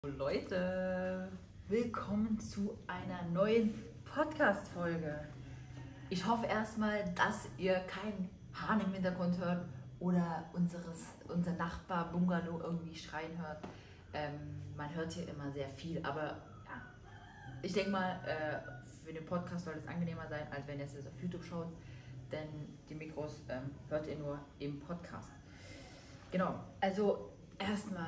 Leute, willkommen zu einer neuen Podcast-Folge. Ich hoffe erstmal, dass ihr keinen Hahn im Hintergrund hört oder unser Nachbar-Bungalow irgendwie schreien hört. Man hört hier immer sehr viel, aber ja, ich denke mal, für den Podcast soll es angenehmer sein, als wenn ihr es auf YouTube schaut, denn die Mikros hört ihr nur im Podcast. Genau, also erstmal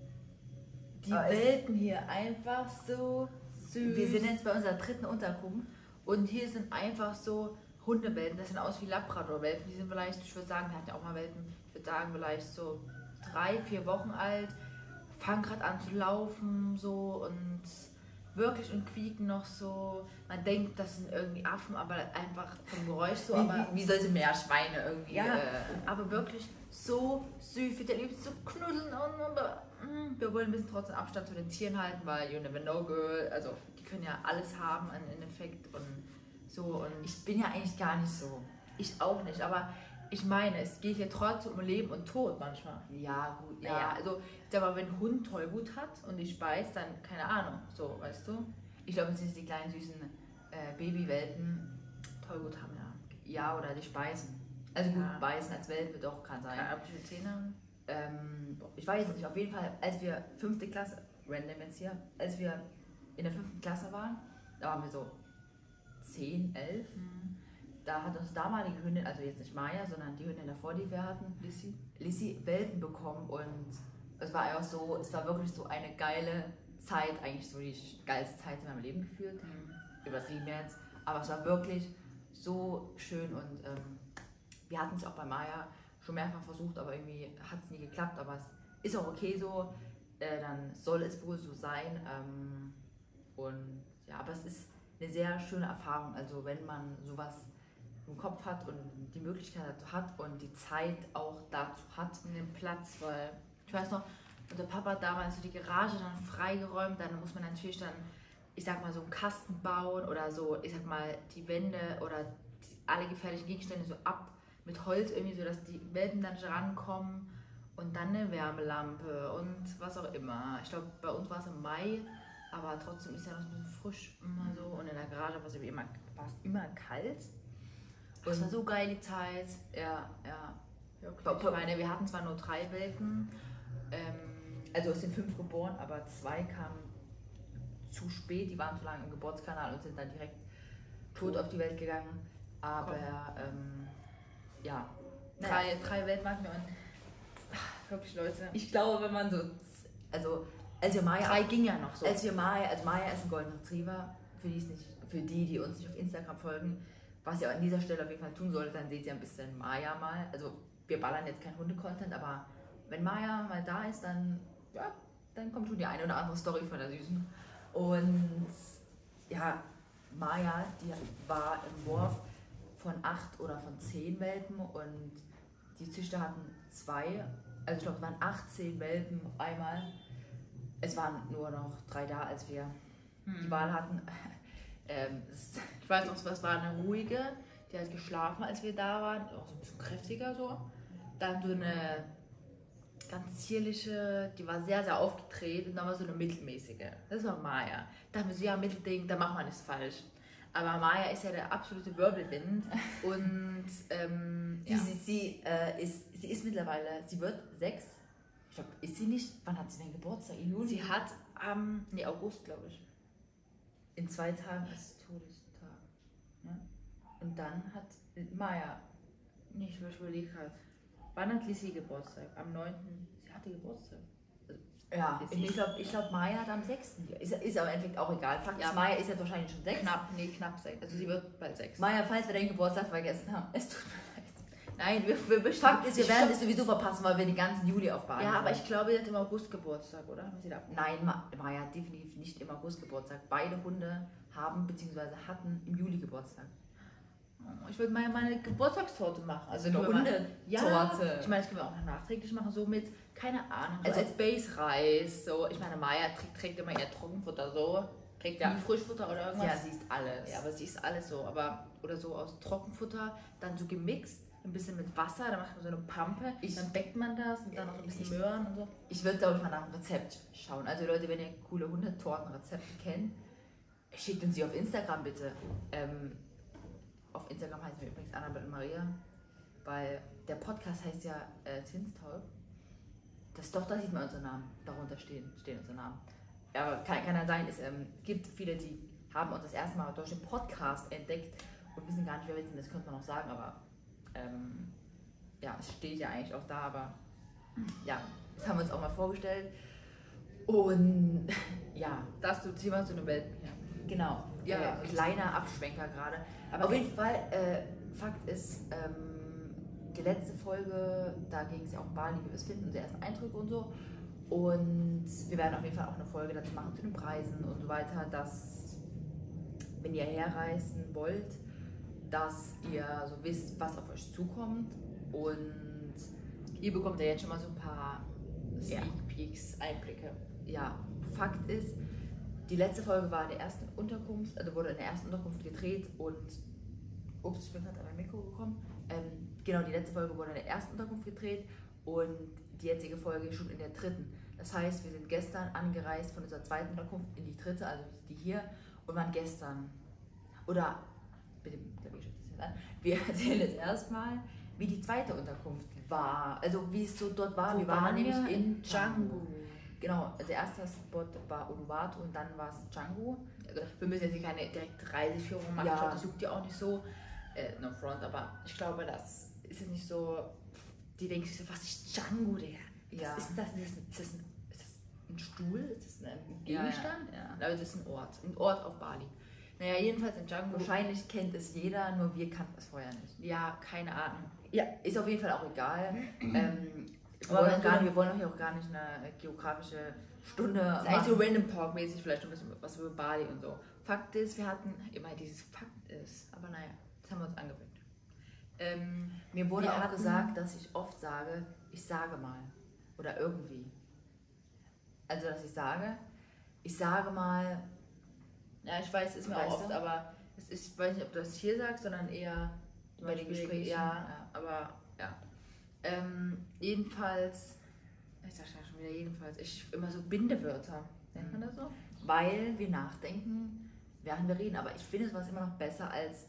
die Welpen hier einfach so süß. Wir sind jetzt bei unserer dritten Unterkunft und hier sind einfach so Hundewelpen. Das sehen aus wie Labrador-Welpen. Die sind vielleicht, ich würde sagen, wir hatten ja auch mal Welpen, ich würde sagen, vielleicht so 3-4 Wochen alt, fangen gerade an zu laufen so und wirklich und quieken noch so. Man denkt, das sind irgendwie Affen, aber einfach vom Geräusch so. Wie solche Meerschweine irgendwie. Ja, aber wirklich so süß, wie der liebt zu knuddeln und wir wollen ein bisschen trotzdem Abstand zu den Tieren halten, weil you never know, girl, also die können ja alles haben im Endeffekt und so. Und Ich bin ja eigentlich gar nicht so. ich auch nicht, aber ich meine, es geht hier trotzdem um Leben und Tod manchmal. Ja, gut, ja. Naja, also ich sag mal, wenn ein Hund Tollwut hat und die speist, dann keine Ahnung, so, weißt du. Ich glaube, es sind die kleinen süßen Babywelpen Tollwut haben, ja. Ja, oder die speisen. Also gut, beißen als Welpe doch, kann sein. Ja, die Zähne. Ich weiß nicht, auf jeden Fall, als wir 5. Klasse, random jetzt hier, als wir in der 5. Klasse waren, da waren wir so 10, 11. Da hat uns damalige Hündin, also jetzt nicht Maya, sondern die Hündin davor, die wir hatten, Lissy, Welpen bekommen und es war einfach so, es war wirklich so eine geile Zeit, eigentlich so die geilste Zeit in meinem Leben gefühlt, übertrieben jetzt, aber es war wirklich so schön und wir hatten es auch bei Maya schon mehrfach versucht, aber irgendwie hat es nie geklappt, aber es ist auch okay so, dann soll es wohl so sein und ja, aber es ist eine sehr schöne Erfahrung, also wenn man sowas im Kopf hat und die Möglichkeit dazu hat und die Zeit auch dazu hat, Den Platz, weil ich weiß noch, unser Papa hat damals so die Garage dann freigeräumt, dann muss man natürlich dann, ich sag mal, so einen Kasten bauen oder so, ich sag mal, die Wände oder alle gefährlichen Gegenstände so ab mit Holz irgendwie, so dass die Welpen dann rankommen und dann eine Wärmelampe und was auch immer. Ich glaube, bei uns war es im Mai, aber trotzdem ist ja noch so ein bisschen frisch immer so und in der Garage war es immer kalt. Und es war so geil die Zeit, ja. Ich meine, wir hatten zwar nur 3 Welpen, also es sind 5 geboren, aber 2 kamen zu spät, die waren zu lange im Geburtskanal und sind dann direkt tot auf die Welt gegangen. Aber ja, 3 Welpen hatten wir und wirklich Leute. ich glaube, wenn man so, also als wir Maya, 3 ging ja noch so. also Maya ist ein Golden Retriever, für die uns nicht auf Instagram folgen, was ihr an dieser Stelle auf jeden Fall tun solltet, dann seht ihr ein bisschen Maya mal, also wir ballern jetzt kein Hunde-Content, aber wenn Maya mal da ist, dann, ja, dann kommt schon die eine oder andere Story von der Süßen. Und ja, Maya, die war im Wurf von 8 oder von 10 Welpen und die Züchter hatten 2, also ich glaube es waren 18 Welpen auf einmal. Es waren nur noch 3 da, als wir die Wahl hatten. Ich weiß noch, was war eine ruhige, die hat geschlafen, als wir da waren, auch so ein bisschen kräftiger so. Dann so eine ganz zierliche, die war sehr, sehr aufgedreht und dann war so eine mittelmäßige. Das war Maya. Da haben wir so, ja, Mittelding, da macht man nichts falsch. Aber Maya ist ja der absolute Wirbelwind und ja. Sie ist mittlerweile, sie wird 6. Ich glaube, ist sie nicht, wann hat sie denn Geburtstag? In Juli? Sie hat August, glaube ich. In 2 Tagen ist Todestag. Ne? Und dann hat Maya, Ich überlege gerade. wann hat Lissy Geburtstag? Am 9. Sie hatte Geburtstag. Ja, ich glaub, Maya hat am 6. Ist aber im Endeffekt auch egal. Fakt ist, Maya ist jetzt wahrscheinlich schon 6. Knapp 6. Also sie wird bald 6. Maya, falls wir deinen Geburtstag vergessen haben, es tut mir leid. Nein, wir Fakt ist, wir werden es sowieso verpassen, weil wir den ganzen Juli aufbauen. Ja, aber ich glaube, sie hat im August Geburtstag, oder? Nein, Maya hat definitiv nicht im August Geburtstag. Beide Hunde haben bzw. hatten im Juli Geburtstag. Ich würde meine Geburtstagstorte machen. Also eine Hundetorte. Ja, ich meine, das können wir auch noch nachträglich machen, so mit, keine Ahnung, so Also als Base-Reis. So. Ich meine, Maya trägt immer ihr Trockenfutter so. Trägt nie Frischfutter oder irgendwas. Ja, sie isst alles. Ja, aber sie isst alles so. Aber, oder so aus Trockenfutter, dann so gemixt ein bisschen mit Wasser, dann macht man so eine Pampe, dann bäckt man das und dann noch ein bisschen Möhren und so. Ich würde, glaube ich, mal nach dem Rezept schauen. Also Leute, wenn ihr coole Hundetortenrezepte kennt, schickt uns sie auf Instagram bitte. Auf Instagram heißen wir übrigens Annabelle und Maria, weil der Podcast heißt ja Zinstalk. Doch, da sieht man unseren Namen, darunter stehen unsere Namen. Aber kann ja sein, es gibt viele, die haben uns das erste Mal durch den Podcast entdeckt und wissen gar nicht, wer wir sind, das könnte man noch sagen, aber ja, es steht ja eigentlich auch da, aber ja, das haben wir uns auch mal vorgestellt und ja. Das ist Thema zu einer Welt. Ja. Genau, ja, kleiner Abschwenker gerade. Aber auf jeden Fall, Fakt ist, die letzte Folge, da ging es ja auch um Bali, wie wir es finden, unsere ersten Eindrücke und so. Und wir werden auf jeden Fall auch eine Folge dazu machen zu den Preisen und so weiter, dass, wenn ihr herreisen wollt, dass ihr so wisst, was auf euch zukommt. Und ihr bekommt ja jetzt schon mal so ein paar Sneak Peeks, Einblicke. Ja, Fakt ist, die letzte Folge war in der ersten Unterkunft, also wurde in der ersten Unterkunft gedreht und ups, ich bin gerade an mein Mikro gekommen. Genau, die letzte Folge wurde in der ersten Unterkunft gedreht und die jetzige Folge schon in der dritten. Das heißt, wir sind gestern angereist von unserer zweiten Unterkunft in die dritte, also die hier, und waren gestern, oder, bitte, wir erzählen jetzt erstmal, wie die zweite Unterkunft war, also wie es so dort war. Wir waren nämlich in Canggu. Genau, der erste Spot war Uluwatu und dann war es Canggu. Also wir müssen jetzt hier keine direkte Reiseführung machen, Ja. das juckt ja auch nicht so, no front, aber ich glaube, das ist jetzt nicht so, die denken sich so, was ist Canggu, Digga? Ja. Was ist das? Ist das ein Stuhl? Ist das ein Gegenstand? Ja. Aber das ist ein Ort auf Bali. Naja, jedenfalls in Canggu. Wahrscheinlich kennt es jeder, nur wir kannten es vorher nicht. Ja, keine Ahnung. Ja, ist auf jeden Fall auch egal. Aber wir wollen auch hier auch gar nicht eine geografische Stunde das ist eigentlich so Random Talk-mäßig, vielleicht ein bisschen was über Bali und so. Fakt ist, wir hatten immer dieses Fakt ist, aber naja, das haben wir uns angewöhnt. Mir wurde wir auch hatten- gesagt, dass ich oft sage, ich sage mal. Oder irgendwie. Also, dass ich sage mal. Ja, ich weiß, ist mir Weißt auch oft, du? aber es ist, ich weiß nicht, ob du das hier sagst, sondern eher Bei den Gesprächen, Ja, ja. aber ja. Jedenfalls, ich sag ja schon wieder jedenfalls, immer so Bindewörter, nennt man das so? Weil wir nachdenken, während wir reden. Aber ich finde es was immer noch besser als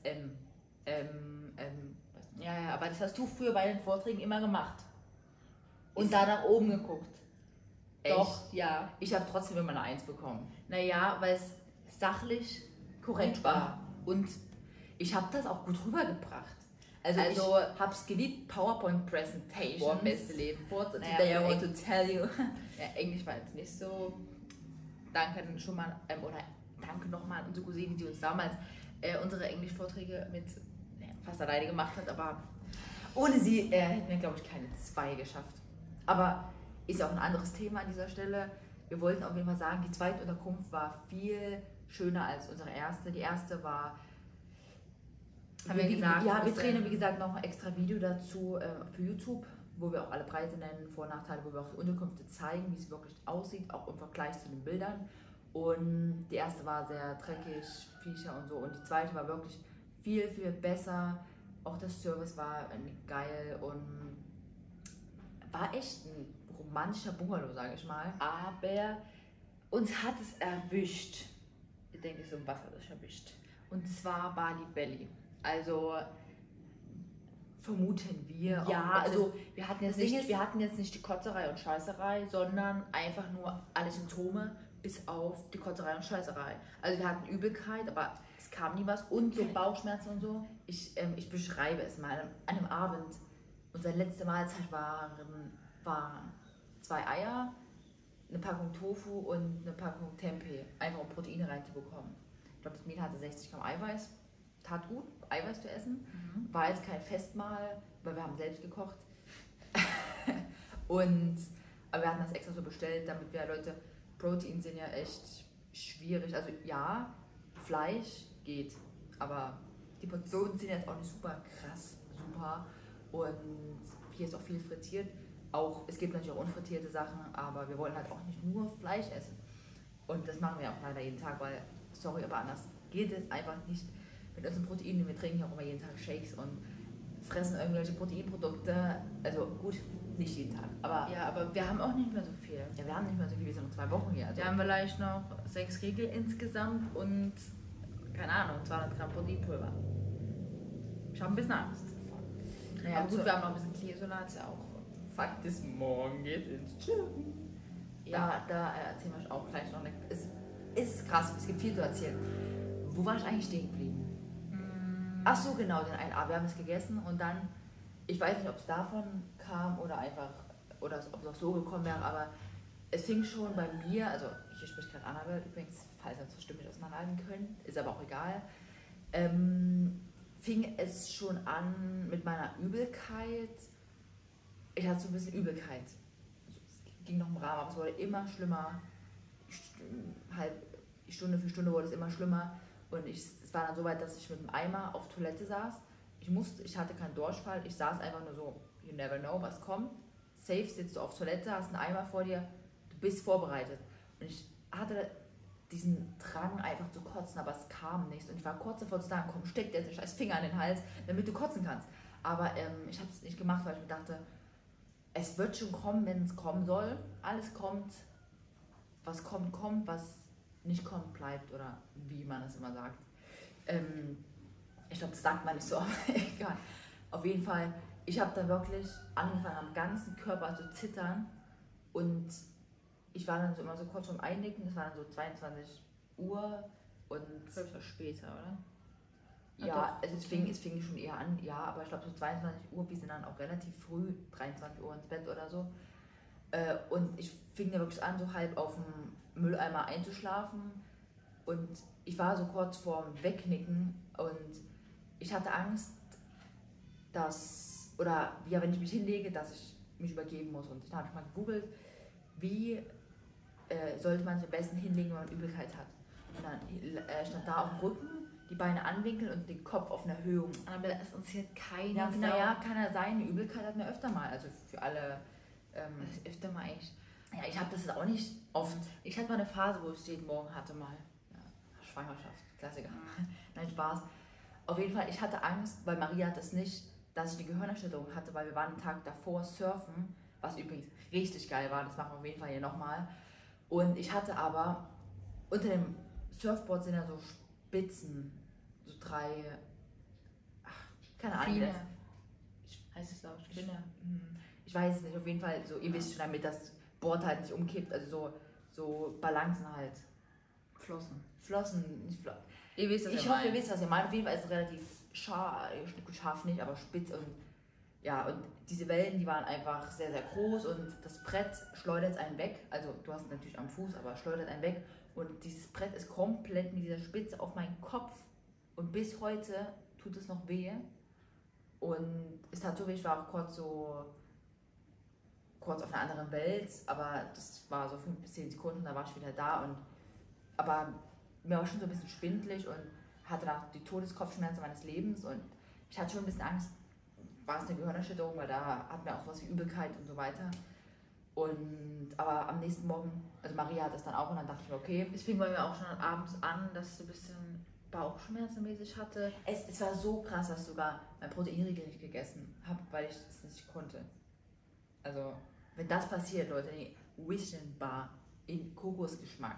Ja, aber das hast du früher bei den Vorträgen immer gemacht. Und da nach oben geguckt. Echt? Doch, ja. Ich habe trotzdem immer eine 1 bekommen. Naja, weil es sachlich Korrekt gut war. Und ich habe das auch gut rübergebracht. Also ich habe es geliebt, PowerPoint Presentations. Boah, beste Leben. Naja, Today I want to tell you. Ja, Englisch war jetzt nicht so. Danke schon mal, oder danke nochmal an unsere Cousine, die uns damals unsere Englischvorträge mit fast alleine gemacht hat, aber Ohne sie hätten wir, glaube ich, keine 2 geschafft. Aber ist ja auch ein anderes Thema an dieser Stelle. Wir wollten auf jeden Fall sagen, die zweite Unterkunft war viel schöner als unsere erste. Die erste war... Haben wir gesagt, ja, ein wir bisschen- drehen, wie gesagt, noch ein extra Video dazu für YouTube, wo wir auch alle Preise nennen, Vor- und Nachteile, wo wir auch die Unterkünfte zeigen, wie es wirklich aussieht, auch im Vergleich zu den Bildern. Und die erste war sehr dreckig, Viecher und so. Und die zweite war wirklich viel, viel besser. Auch der Service war geil und war echt ein romantischer Bungalow, sage ich mal. aber uns hat es erwischt. Ich denke, so was hat es erwischt. Und zwar Bali Belly. Also Vermuten wir. ja, auch, also wir hatten, das Ding ist- wir hatten jetzt nicht die Kotzerei und Scheißerei, sondern einfach nur alle Symptome bis auf die Kotzerei und Scheißerei. Also wir hatten Übelkeit, aber es kam nie was und so Bauchschmerzen und so. ich beschreibe es mal. An einem Abend, unsere letzte Mahlzeit waren 2 Eier, eine Packung Tofu und eine Packung Tempeh, einfach um Proteine reinzubekommen. Ich glaube, das Meal hatte 60 Gramm Eiweiß. Tat gut, Eiweiß zu essen. War jetzt kein Festmahl, weil wir haben selbst gekocht. Aber wir hatten das extra so bestellt, damit wir Leute, Protein sind ja echt schwierig. Also ja, Fleisch geht, aber die Portionen sind jetzt auch nicht super krass, super. Und hier ist auch viel frittiert. Auch, es gibt natürlich auch unfrittierte Sachen, aber wir wollen halt auch nicht nur Fleisch essen. Und das machen wir auch leider jeden Tag, weil, sorry, aber anders geht es einfach nicht mit unseren Proteinen. Wir trinken ja auch immer jeden Tag Shakes und fressen irgendwelche Proteinprodukte. Also gut, nicht jeden Tag. Aber Ja, aber wir haben auch nicht mehr so viel. ja, wir haben nicht mehr so viel, wir sind noch 2 Wochen hier. Also Wir haben vielleicht noch 6 Riegel insgesamt und, keine Ahnung, 200 Gramm Proteinpulver. Ich habe ein bisschen Angst. naja, Aber gut, wir haben noch ein bisschen Klimasolat, ist ja auch. Fakt ist, morgen geht ins Gym. Ja, Da erzählen wir auch gleich noch. Es ist krass, es gibt viel zu erzählen. Wo war ich eigentlich stehen geblieben? Ach so, genau, den einen. Wir haben es gegessen und dann, ich weiß nicht, ob es davon kam oder einfach, oder ob es auch so gekommen wäre, aber es fing schon bei mir, also hier spricht gerade Annabelle übrigens, falls ihr zur Stimme nicht auseinanderhalten könnt, ist aber auch egal, fing es schon an mit meiner Übelkeit. Ich hatte so ein bisschen Übelkeit. Also, es ging noch im Rahmen, aber es wurde immer schlimmer. Stunde für Stunde wurde es immer schlimmer. Und es war dann so weit, dass ich mit dem Eimer auf Toilette saß. Ich hatte keinen Durchfall, ich saß einfach nur so, you never know, was kommt. Safe sitzt du auf Toilette, hast einen Eimer vor dir, du bist vorbereitet. Und ich hatte diesen Drang einfach zu kotzen, aber es kam nichts. Und ich war kurz davor zu sagen, komm, steck dir jetzt den scheiß Finger an den Hals, damit du kotzen kannst. Aber ich habe es nicht gemacht, weil ich mir dachte, es wird schon kommen, wenn es kommen soll. Alles kommt, was kommt, kommt, was nicht kommt, bleibt, oder wie man es immer sagt. Ich glaube, das sagt man nicht so, aber egal. Auf jeden Fall, ich habe dann wirklich angefangen, am ganzen Körper zu zittern und ich war dann so immer so kurz vorm Einnicken, es war dann so 22 Uhr und... Das war später, oder? Ja, also es fing schon eher an, ja, aber ich glaube so 22 Uhr, wir sind dann auch relativ früh, 23 Uhr ins Bett oder so. Und ich fing dann wirklich an, so halb auf dem Mülleimer einzuschlafen und ich war so kurz vorm Wegknicken und ich hatte Angst, oder ja, wenn ich mich hinlege, dass ich mich übergeben muss. Und dann habe ich mal gegoogelt, wie sollte man sich am besten hinlegen, wenn man Übelkeit hat. Und dann stand da auf dem Rücken, die Beine anwinkeln und den Kopf auf eine Erhöhung. Aber es interessiert keiner. Ja, naja, kann ja sein, eine Übelkeit hat man öfter mal, also für alle. Das ist öfter mal echt. Ja, ich habe das auch nicht oft. Ich hatte mal eine Phase, wo ich es jeden Morgen hatte mal. Ja, Schwangerschaft, Klassiker. Nein, Spaß. Auf jeden Fall, ich hatte Angst, weil Maria hat das nicht, dass ich eine Gehirnerschütterung hatte, weil wir waren den Tag davor surfen, was übrigens richtig geil war, das machen wir auf jeden Fall hier nochmal. Und ich hatte aber, unter dem Surfboard sind ja so Spitzen, so 3, keine Ahnung. Schiene. Heißt es, glaube ich, Schiene. Ich weiß es nicht, auf jeden Fall, so, ihr wisst schon, damit das Board halt nicht umkippt, also so Balancen halt. Flossen, nicht Flossen. Ihr wisst, was Ich hoffe, ihr wisst, was ihr meint. Auf jeden Fall ist es relativ scharf nicht, aber spitz und ja, und diese Wellen, die waren einfach sehr, sehr groß und das Brett schleudert einen weg. Also du hast es natürlich am Fuß, aber schleudert einen weg und dieses Brett ist komplett mit dieser Spitze auf meinen Kopf und bis heute tut es noch weh und es tat so weh, ich war auch kurz auf einer anderen Welt, aber das war so 5 bis 10 Sekunden, da war ich wieder da aber mir war schon so ein bisschen schwindelig und hatte danach die Todeskopfschmerzen meines Lebens und ich hatte schon ein bisschen Angst, war es eine Gehirnerschütterung, weil da hatten wir auch sowas wie Übelkeit und so weiter. Aber am nächsten Morgen, also Maria hat das dann auch und dann dachte ich mir, okay. Es fing bei mir auch schon abends an, dass ich so ein bisschen Bauchschmerzenmäßig hatte. Es war so krass, dass ich sogar mein Proteinriegel nicht gegessen habe, weil ich es nicht konnte. Also, wenn das passiert, Leute, die Vision Bar in Kokosgeschmack,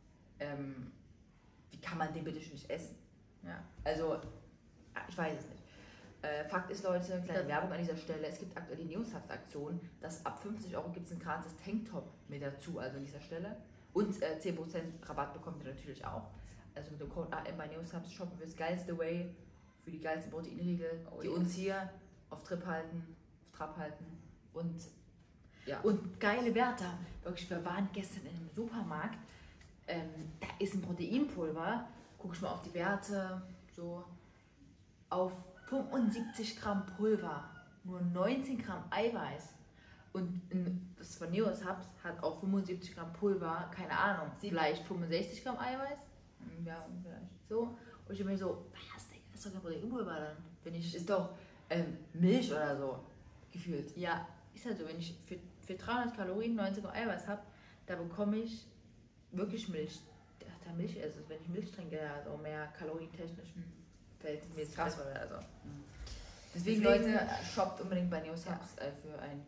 wie kann man den bitte schon nicht essen? Ja. Also, ich weiß es nicht. Fakt ist, Leute, kleine Werbung an dieser Stelle, es gibt aktuell die Neosubs-Aktion, dass ab 50 Euro gibt es ein gratis Tanktop mit dazu, also an dieser Stelle. Und 10% Rabatt bekommt ihr natürlich auch. Also mit dem Code AM bei Neosubs shoppen wir das geilste Way für die geilsten Proteinriegel, die uns hier auf Trab halten. Und ja. Und geile Werte. Wirklich, wir waren gestern in einem Supermarkt, da ist ein Proteinpulver, guck ich mal auf die Werte, so auf 75 Gramm Pulver, nur 19 Gramm Eiweiß. Und das von Neosubs hat auch 75 Gramm Pulver, keine Ahnung, vielleicht 65 Gramm Eiweiß? Ja, vielleicht. So. Und ich bin mir so, was, Digga, ist doch kein Proteinpulver dann? Ist doch Milch oder so, gefühlt. Ja, ist halt so, wenn ich für 300 Kalorien 90 Gramm Eiweiß habe, da bekomme ich wirklich Milch. Der Milch, also wenn ich Milch trinke, also mehr kalorientechnisch fällt mir krass. Also. Deswegen, Leute, shoppt unbedingt bei Neosubs für ein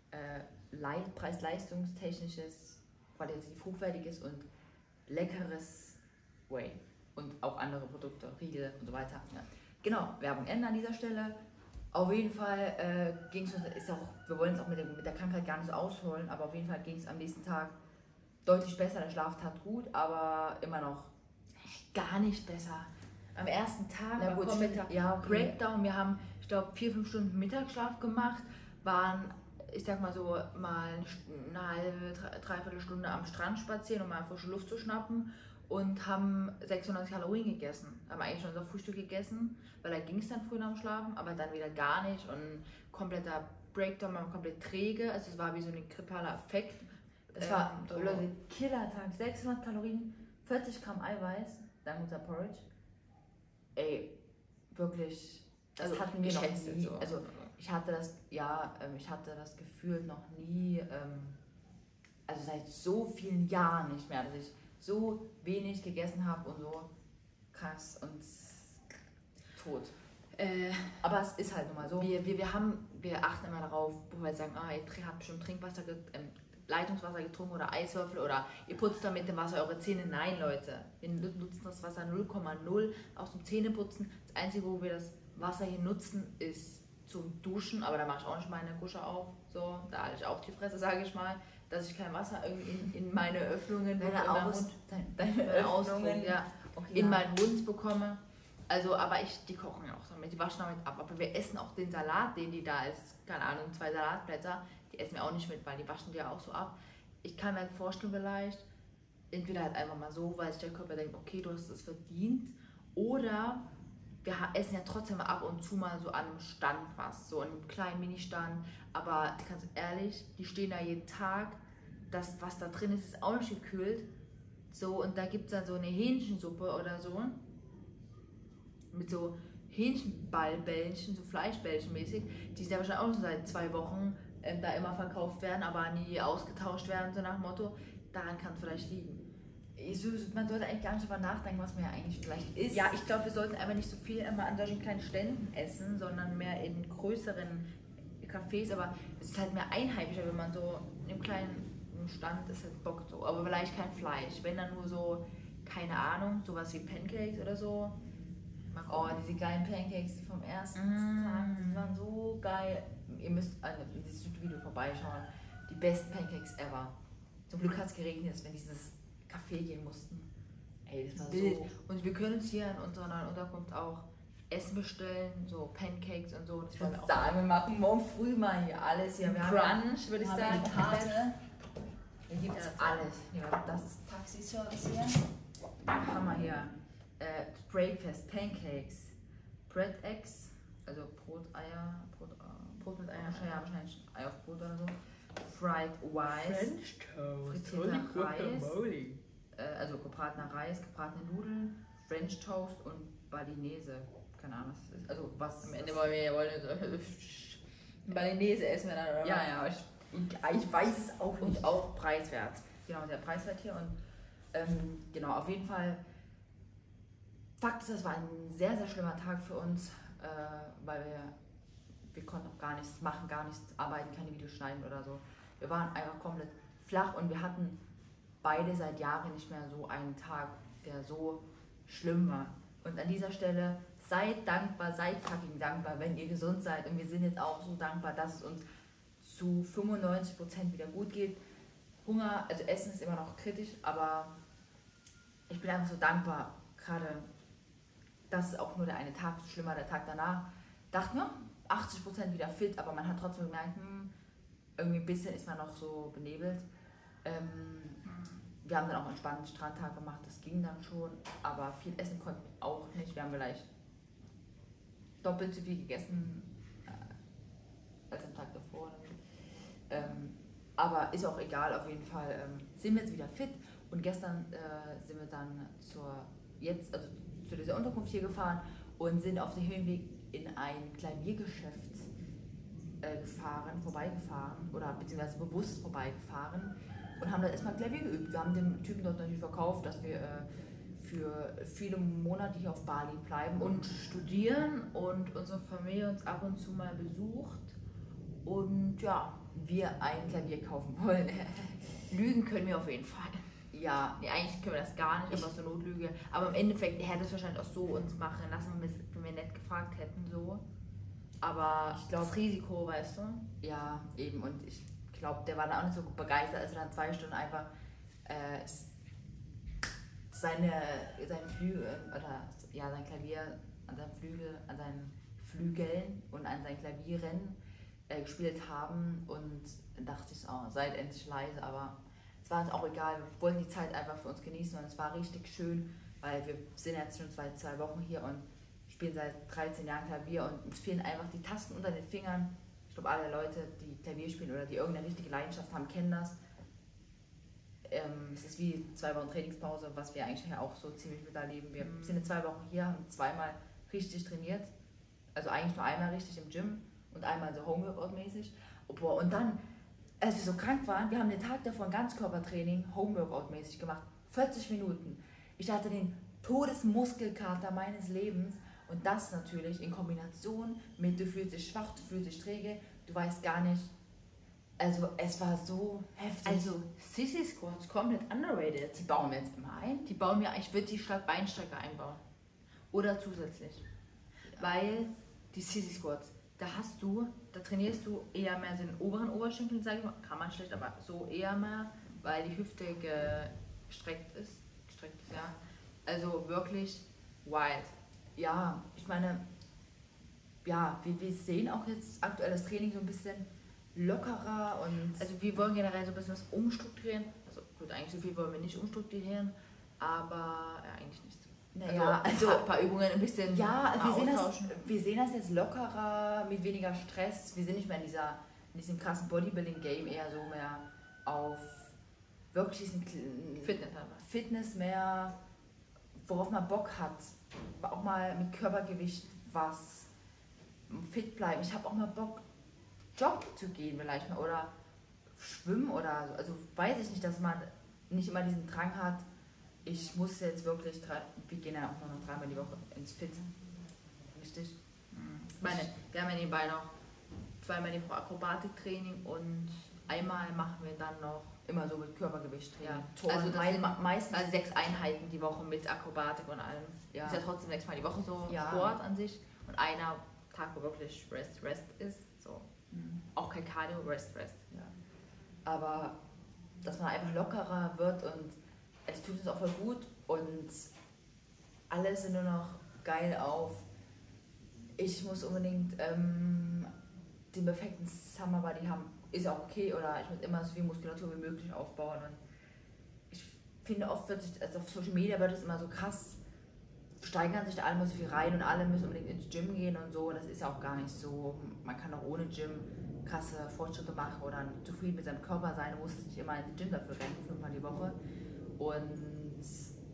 preis-leistungstechnisches, qualitativ hochwertiges und leckeres Whey. Und auch andere Produkte, Riegel und so weiter. Ja. Genau, Werbung Ende an dieser Stelle. Auf jeden Fall ging es uns, wir wollen es auch mit der Krankheit gar nicht so ausholen, aber auf jeden Fall ging es am nächsten Tag deutlich besser. Der Schlaf tat gut, aber immer noch gar nicht besser. Am ersten Tag war Breakdown. Wir haben, ich glaube, 4-5 Stunden Mittagsschlaf gemacht, waren, ich sag mal so, mal eine halbe, dreiviertel Stunde am Strand spazieren, um mal frische Luft zu schnappen und haben 600 Kalorien gegessen. Haben eigentlich schon unser Frühstück gegessen, weil da ging es dann früh nach dem Schlafen, aber dann wieder gar nicht und kompletter Breakdown, man war komplett träge, also es war wie so ein grippaler Effekt. Es war ein Killer-Tag, 600 Kalorien, 40 Gramm Eiweiß, dank unser Porridge. Ey, wirklich, das hatten wir noch nie. So. Also ich hatte das Gefühl noch nie, also seit so vielen Jahren nicht mehr, dass ich so wenig gegessen habe und so krass und tot. Aber es ist halt nun mal so. Wir achten immer darauf, wo wir sagen, ihr habt bestimmt Trinkwasser, Leitungswasser getrunken oder Eiswürfel oder ihr putzt dann mit dem Wasser eure Zähne. Nein, Leute, wir nutzen das Wasser 0,0 aus dem Zähneputzen. Das Einzige, wo wir das Wasser hier nutzen, ist zum Duschen, aber da mache ich auch nicht meine Gusche auf. So, da halte ich auch die Fresse, sage ich mal, dass ich kein Wasser irgendwie in meine Öffnungen, in meinen Mund bekomme. Also, aber die kochen ja auch damit, die waschen damit ab. Aber wir essen auch den Salat, den die da ist, keine Ahnung, 2 Salatblätter, die essen wir auch nicht mit, weil die waschen die ja auch so ab. Ich kann mir vorstellen vielleicht, entweder halt einfach mal so, weil sich der Körper denkt, okay, du hast es verdient, oder wir essen ja trotzdem mal ab und zu mal so an einem Stand was, so einen kleinen Mini-Stand, aber ganz ehrlich, die stehen da jeden Tag, das, was da drin ist, ist auch nicht gekühlt, so, und da gibt es dann so eine Hähnchensuppe oder so, mit so Hähnchenballbällchen, so Fleischbällchen mäßig, die sind ja wahrscheinlich auch schon seit 2 Wochen da immer verkauft werden, aber nie ausgetauscht werden, so nach dem Motto, daran kann es vielleicht liegen. Man sollte eigentlich gar nicht darüber nachdenken, was man ja eigentlich vielleicht isst. Ja, ich glaube, wir sollten einfach nicht so viel immer an solchen kleinen Ständen essen, sondern mehr in größeren Cafés, aber es ist halt mehr einheimischer, wenn man so in einem kleinen Stand ist, halt bockt so, aber vielleicht kein Fleisch, wenn dann nur so, keine Ahnung, sowas wie Pancakes oder so. Oh, diese geilen Pancakes, die vom ersten Tag, die waren so geil. Ihr müsst in dieses Video vorbeischauen. Die besten Pancakes ever. Zum Glück hat es geregnet, wenn dieses Café gehen mussten. Ey, das war wild. So. Und wir können uns hier in unserer neuen Unterkunft auch Essen bestellen, so Pancakes und so. Das ich würde sagen, wir machen morgen früh mal hier alles. Hier. Wir haben Brunch, würde ich sagen. Karte. Hier gibt es alles. Ja, das ist Taxi-Service hier. Haben wir hier. Breakfast, Pancakes, Bread Eggs, also Broteier, Brot mit Eier, wahrscheinlich Ei auf Brot oder so, Fried Rice, French Toast, frittierter Reis, also gebratener Reis, gebratene Nudeln, French Toast und Balinese, keine Ahnung was das ist, also was am Ende wollen Balinese essen wir dann, oder? Ja, ich weiß es auch nicht. Und auch preiswert, genau, sehr preiswert hier und genau, auf jeden Fall. Fakt ist, das war ein sehr, sehr schlimmer Tag für uns, weil wir konnten auch gar nichts machen, gar nichts arbeiten, keine Videos schneiden oder so. Wir waren einfach komplett flach und wir hatten beide seit Jahren nicht mehr so einen Tag, der so schlimm war. Und an dieser Stelle seid dankbar, seid fucking dankbar, wenn ihr gesund seid. Und wir sind jetzt auch so dankbar, dass es uns zu 95% wieder gut geht. Hunger, also Essen ist immer noch kritisch, aber ich bin einfach so dankbar, gerade. Das ist auch nur der eine Tag, so schlimmer der Tag danach. Dachte mir, 80% wieder fit, aber man hat trotzdem gemerkt, irgendwie ein bisschen ist man noch so benebelt. Wir haben dann auch einen entspannten Strandtag gemacht, das ging dann schon, aber viel essen konnten wir auch nicht. Wir haben vielleicht doppelt so viel gegessen als am Tag davor. Aber ist auch egal, auf jeden Fall sind wir jetzt wieder fit und gestern sind wir dann zu dieser Unterkunft hier gefahren und sind auf dem Höhenweg in ein Klaviergeschäft vorbeigefahren oder beziehungsweise bewusst vorbeigefahren und haben dann erstmal Klavier geübt. Wir haben dem Typen dort natürlich verkauft, dass wir für viele Monate hier auf Bali bleiben und studieren und unsere Familie uns ab und zu mal besucht und ja, wir ein Klavier kaufen wollen. Lügen können wir auf jeden Fall. Ja, nee, eigentlich können wir das gar nicht, aber so Notlüge. Aber im Endeffekt, er hätte es wahrscheinlich auch so uns machen lassen, wenn wir nett gefragt hätten, so. Aber ich glaube, das Risiko, weißt du? Ja, eben. Und ich glaube, der war dann auch nicht so begeistert, als er dann 2 Stunden einfach sein Flügel oder ja, sein Klavier an seinem Flügel, an seinen Flügeln und an seinen Klavieren gespielt haben. Und dann dachte ich, oh, seid endlich leise, aber es war uns auch egal. Wir wollten die Zeit einfach für uns genießen und es war richtig schön, weil wir sind jetzt schon seit 2 Wochen hier und spielen seit 13 Jahren Klavier und uns fehlen einfach die Tasten unter den Fingern. Ich glaube, alle Leute, die Klavier spielen oder die irgendeine richtige Leidenschaft haben, kennen das. Es ist wie 2 Wochen Trainingspause, was wir eigentlich auch so ziemlich miterleben. Wir sind jetzt 2 Wochen hier, haben 2-mal richtig trainiert. Also eigentlich nur einmal richtig im Gym und einmal so Homeworkout-mäßig. Und dann, als wir so krank waren, wir haben den Tag davor ein Ganzkörpertraining Homeworkout-mäßig gemacht. 40 Minuten. Ich hatte den Todesmuskelkater meines Lebens. Und das natürlich in Kombination mit, du fühlst dich schwach, du fühlst dich träge, du weißt gar nicht. Also es war so heftig. Also Sissy Squats komplett underrated. Die bauen wir jetzt immer ein. Die bauen wir, ich würde die statt Beinstrecke einbauen. Oder zusätzlich. Ja. Weil die Sissy Squats, da trainierst du eher mehr den oberen Oberschenkel, sage ich mal. Kann man schlecht, aber so eher mehr, weil die Hüfte gestreckt ist, ja. Also wirklich wild. Ja, ich meine, ja, wir sehen auch jetzt aktuell das Training so ein bisschen lockerer und... Also wir wollen generell so ein bisschen was umstrukturieren. Also gut, eigentlich so viel wollen wir nicht umstrukturieren, aber ja, eigentlich nicht. Naja, also ein paar Übungen ein bisschen ja, wir sehen das jetzt lockerer, mit weniger Stress. Wir sind nicht mehr in diesem krassen Bodybuilding-Game, eher so mehr auf wirklich diesen Fitness mehr, worauf man Bock hat. Auch mal mit Körpergewicht was fit bleiben. Ich habe auch mal Bock, joggen zu gehen vielleicht mal oder schwimmen oder so. Also weiß ich nicht, dass man nicht immer diesen Drang hat, ich muss jetzt wirklich, wir gehen ja auch noch 3-mal die Woche ins Fit. Richtig? Ich meine, wir haben ja nebenbei noch 2-mal die Woche Akrobatiktraining und einmal machen wir dann noch immer so mit Körpergewicht-Training. Ja. Also meistens 6 Einheiten die Woche mit Akrobatik und allem. Ja. Ist ja trotzdem 6-mal die Woche so Sport an sich und einer Tag, wo wirklich Rest ist. So. Auch kein Cardio, Rest. Ja. Aber dass man einfach lockerer wird und es tut uns auch voll gut und alle sind nur noch geil auf. Ich muss unbedingt den perfekten Summer Body haben. Ist auch okay, oder ich muss immer so viel Muskulatur wie möglich aufbauen. Und ich finde oft also auf Social Media wird es immer so krass, steigern sich da alle mal so viel rein und alle müssen unbedingt ins Gym gehen und so. Das ist ja auch gar nicht so. Man kann auch ohne Gym krasse Fortschritte machen oder zufrieden mit seinem Körper sein. Du musst nicht immer ins Gym dafür rennen, 5-mal die Woche. Und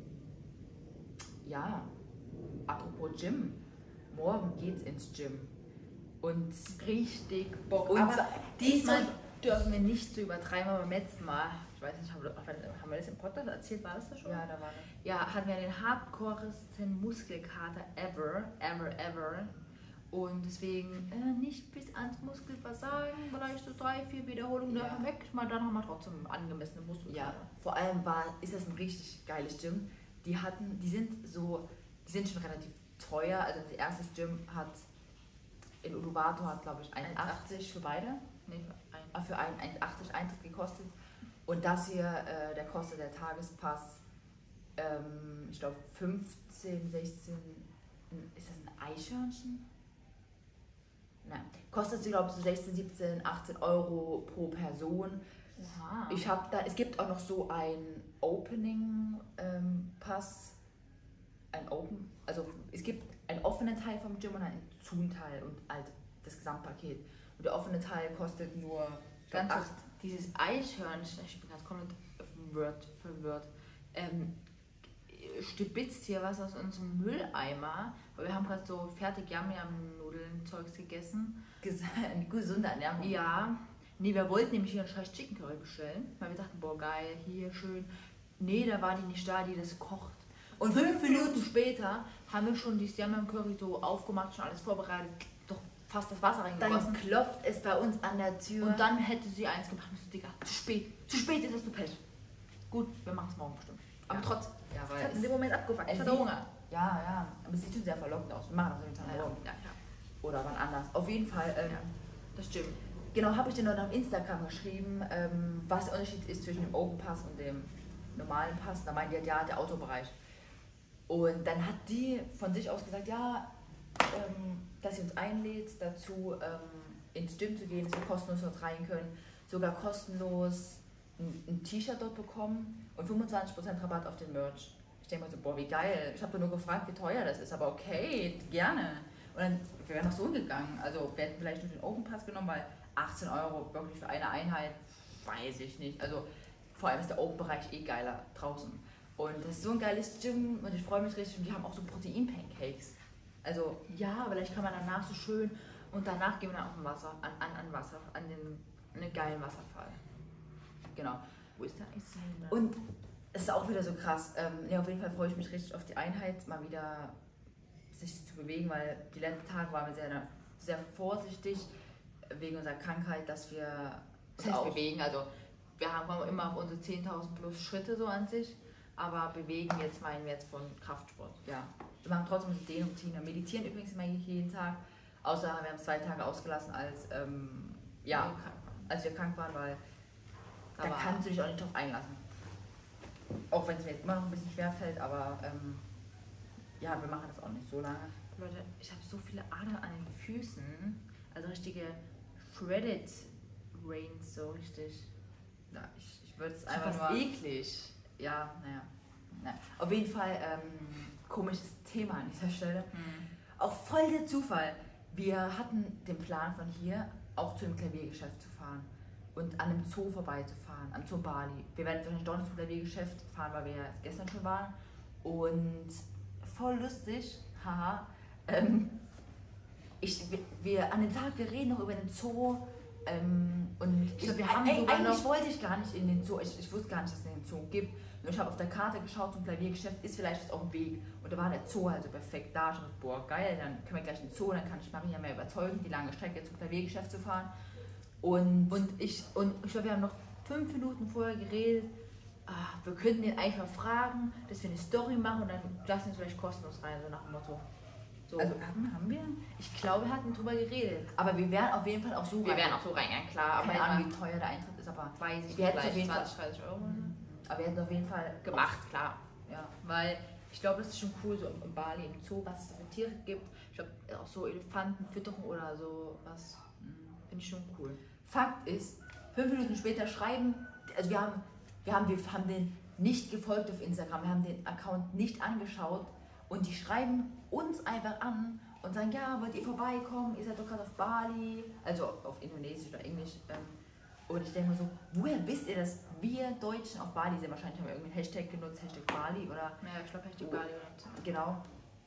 ja, apropos Gym, morgen geht's ins Gym. Und richtig Bock. Aber diesmal dürfen wir nicht so übertreiben, aber beim letzten Mal, ich weiß nicht, haben wir das im Podcast erzählt, war das schon? Ja, da war das. Ja, hatten wir den hardcoresten Muskelkater ever. Und deswegen nicht bis ans Muskelversagen, vielleicht so 3-4 Wiederholungen davon weg, dann haben wir trotzdem angemessene Muskelkater. Ja, vor allem ist das ein richtig geiles Gym. Die sind schon relativ teuer, also das erste Gym hat in Uluwatu hat, glaube ich, 1,80 für beide. Nee, für einen 1,80 Eintritt gekostet. Und das hier, der kostet der Tagespass, ich glaube 15, 16, ist das ein Eichhörnchen? Nein, kostet sie, glaube ich, so 16, 17, 18 Euro pro Person. Wow. Es gibt auch noch so ein Opening-Pass, also es gibt einen offenen Teil vom Gym und einen Zoom-Teil und halt das Gesamtpaket. Und der offene Teil kostet nur ganz kurz, dieses Eichhörnchen, ich bin ganz komplett verwirrt, stibitzt hier was aus unserem Mülleimer, weil wir haben gerade so fertig Yam-Yam-Nudeln-Zeugs gegessen. Gesunde Ernährung. Ja, nee, wir wollten nämlich hier einen scheiß Chicken Curry bestellen, weil wir dachten, boah geil, hier schön. Nee, da war die nicht da, die das kocht. Und 5 Minuten später haben wir schon die Siam Curry so aufgemacht, schon alles vorbereitet, doch fast das Wasser reingegossen. Dann klopft es bei uns an der Tür. Und dann hätte sie eins gemacht. Ich so, Digga, zu spät ist es, du Pech. Gut, wir machen es morgen bestimmt. Aber trotzdem, weil ich hatte in dem Moment abgefuckt. Ich hatte Hunger. Ja, aber es sieht schon sehr verlockend aus. Wir machen das auf jeden Fall morgen. Ja. Oder wann anders. Auf jeden Fall, Das stimmt. genau, habe ich dir noch auf Instagram geschrieben, was der Unterschied ist zwischen dem Open Pass und dem normalen Pass. Da meinte die der Autobereich. Und dann hat die von sich aus gesagt, dass sie uns einlädt dazu, ins Gym zu gehen, dass wir kostenlos dort rein können, sogar kostenlos ein T-Shirt dort bekommen und 25% Rabatt auf den Merch. Ich denke mir so, boah, wie geil. Ich habe nur gefragt, wie teuer das ist, aber okay, gerne. Und dann wäre noch so gegangen. Also wir hätten vielleicht nur den Open Pass genommen, weil 18 € wirklich für eine Einheit, weiß ich nicht. Also vor allem ist der Open-Bereich geiler draußen. Und das ist so ein geiles Gym und ich freue mich richtig. Und die haben auch so Protein-Pancakes. Also ja, vielleicht kann man danach so schön und danach gehen wir dann auf dem Wasser, an einen geilen Wasserfall. Genau. Wo ist der Eisländer? Und es ist auch wieder so krass. Auf jeden Fall freue ich mich richtig auf die Einheit, mal wieder sich zu bewegen, weil die letzten Tage waren wir sehr vorsichtig wegen unserer Krankheit, dass wir uns auch bewegen. Also wir haben immer auf unsere 10.000 plus Schritte so an sich, aber bewegen meinen wir jetzt von Kraftsport. Ja, wir machen trotzdem unsere Dehnroutine. Wir meditieren übrigens immer jeden Tag, außer wir haben 2 Tage ausgelassen, als wir krank waren, weil da kannst du dich auch nicht drauf einlassen. Auch wenn es mir jetzt immer noch ein bisschen schwer fällt, aber wir machen das auch nicht so lange. Leute, ich habe so viele Adern an den Füßen, also richtige Shredded Rains, so richtig. Ja, ich würde es einfach fast nur... eklig. Ja, naja. Auf jeden Fall komisches Thema an dieser Stelle. Auch voll der Zufall. Wir hatten den Plan von hier auch zu einem Klaviergeschäft zu fahren und an einem Zoo vorbeizufahren, am Zoo Bali. Wir werden wahrscheinlich doch nicht zum Klaviergeschäft fahren, weil wir ja gestern schon waren. Und voll lustig, haha. Wir reden noch über den Zoo. Und ich glaube, wir haben sogar eigentlich wollte ich gar nicht in den Zoo, ich wusste gar nicht, dass es den Zoo gibt. Und ich habe auf der Karte geschaut zum Klaviergeschäft, ist vielleicht auf dem Weg. Und da war der Zoo halt so perfekt da. Ich dachte, boah, geil, dann können wir gleich in den Zoo, dann kann ich Maria mehr überzeugen, die lange Strecke zum Klaviergeschäft zu fahren. Und ich glaube, wir haben noch 5 Minuten vorher geredet, wir könnten den eigentlich mal fragen, dass wir eine Story machen und dann lassen wir uns vielleicht kostenlos rein, so nach dem Motto. So. Also haben wir? Ich glaube, wir hatten drüber geredet. Aber wir wären auf jeden Fall auch so rein. Wir wären auch so reingegangen, klar. Keine Ahnung, wie teuer der Eintritt ist, aber weiß ich wir hätten nicht, auf jeden 20, 30 Euro. Aber wir hätten auf jeden Fall gemacht, klar. Ja. Weil ich glaube, das ist schon cool, so in Bali im Zoo, was es da für Tiere gibt. Ich glaube, auch so Elefantenfütterung oder so was, finde ich schon cool. Fakt ist, 5 Minuten später schreiben, also wir haben den nicht gefolgt auf Instagram, wir haben den Account nicht angeschaut und die schreiben uns einfach an und sagen, ja, wollt ihr vorbeikommen, ihr seid doch gerade auf Bali, also auf Indonesisch oder Englisch. Und ich denke mir so, woher wisst ihr, dass wir Deutschen auf Bali sind? Wahrscheinlich haben wir irgendeinen Hashtag genutzt, Hashtag Bali oder... Ja, ich glaube Hashtag Bali oder so. Genau.